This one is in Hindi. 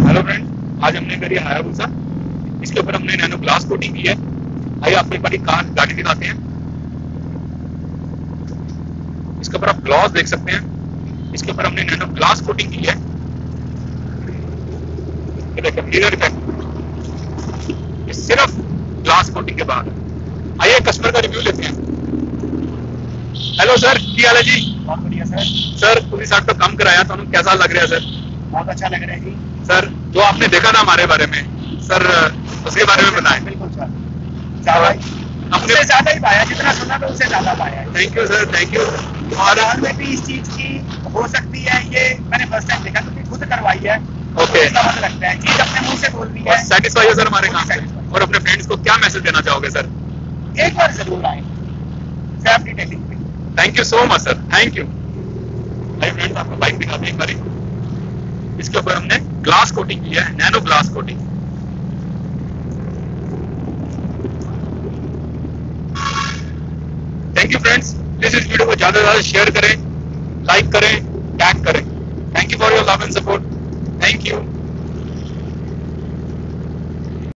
हेलो फ्रेंड, आज हमने करी है हायाबुसा। इसके ऊपर हमने नैनो ग्लास कोटिंग की है। आइए आपको एक बार कार गाड़ी दिखाते हैं। इसके ऊपर आप ग्लॉस देख सकते हैं। इसके ऊपर हमने नैनो ग्लास कोटिंग की है। ये देखिए मिरर इफेक्ट, ये सिर्फ ग्लास कोटिंग के बाद। आइए कस्टमर का रिव्यू लेते हैं। हेलो सर, की हाल है जी? बहुत बढ़िया सर। सर पुलिस आठ तो कम कराया, तो कैसा लग रहा है सर? बहुत अच्छा लग रहा है जी। सर जो आपने देखा ना हमारे बारे में, सर उसके बारे में बताएं। बिल्कुल सर, ज्यादा अपने उससे ज्यादा ही पाया, जितना सुना था उससे ज्यादा पाया है। Thank you sir, thank you. और हाल में भी इस चीज की हो सकती है, ये मैंने फर्स्ट टाइम देखा क्योंकि खुद करवाई है। ओके, समझ लगता है चीज अपने मुंह से बोलनी है। सेटिस्फाई है सर हमारे काम से। और अपने फ्रेंड्स को क्या मैसेज देना चाहोगे सर? एक बार जरूर आए सेल्फ डिटेलिंग पे। Thank you so much sir, thank you. भाई फ्रेंड्स, आपको बाइक दिखाते हैं एक बारी। इसके ऊपर हमने ग्लास कोटिंग की है, nano glass coating. Thank you friends, please इस वीडियो को ज्यादा से ज्यादा शेयर करें, लाइक करें, टैग करें। Thank you for your love and support. Thank you.